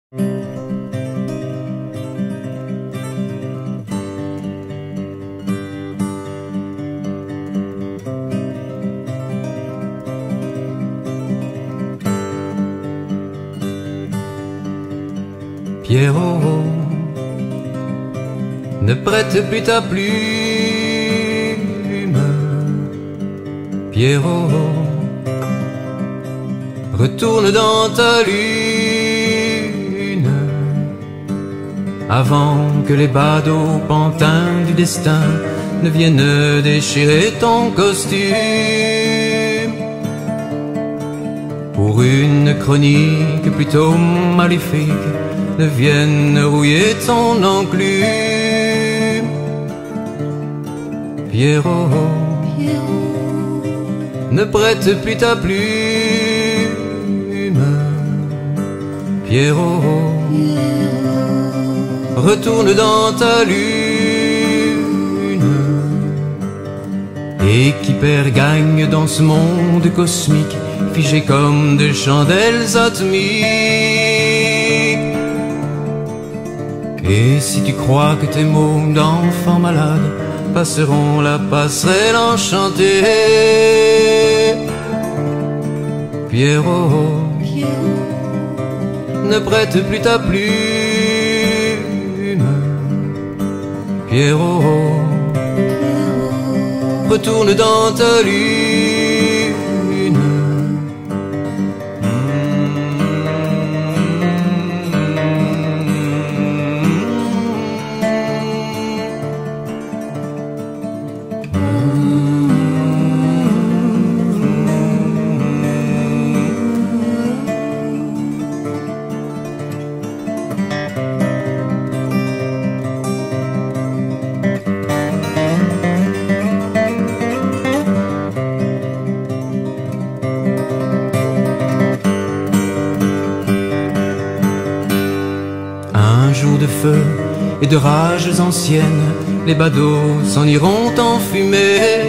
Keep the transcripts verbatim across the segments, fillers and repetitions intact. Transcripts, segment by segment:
Pierrot, ne prête plus ta plume. Pierrot, retourne dans ta lune, avant que les badauds pantins du destin ne viennent déchirer ton costume. Pour une chronique plutôt maléfique, ne viennent rouiller ton enclume. Pierrot, ne prête plus ta plume. Pierrot, retourne dans ta lune. Et qui perd gagne dans ce monde cosmique, figé comme des chandelles atomiques. Et si tu crois que tes mots d'enfant malade passeront la passerelle enchantée, Pierrot, ne prête plus ta plume. Pierrot, retourne dans ta lune. Un jour de feu et de rages anciennes, les badauds s'en iront en fumée.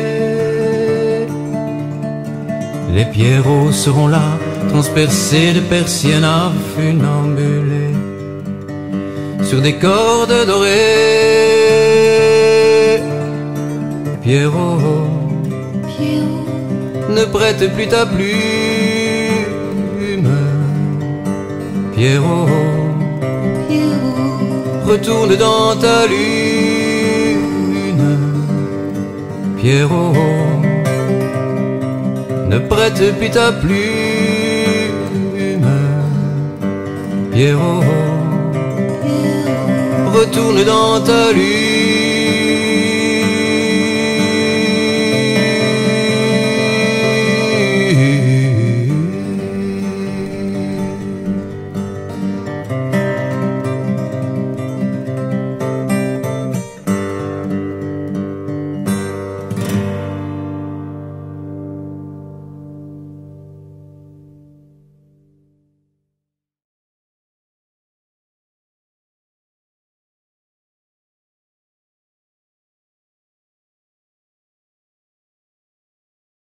Les pierrots seront là, transpercés de persiennes à funambuler sur des cordes dorées. Pierrot, ne prête plus ta plume. Pierrot, retourne dans ta lune. Pierrot, ne prête plus ta plume. Pierrot, retourne dans ta lune.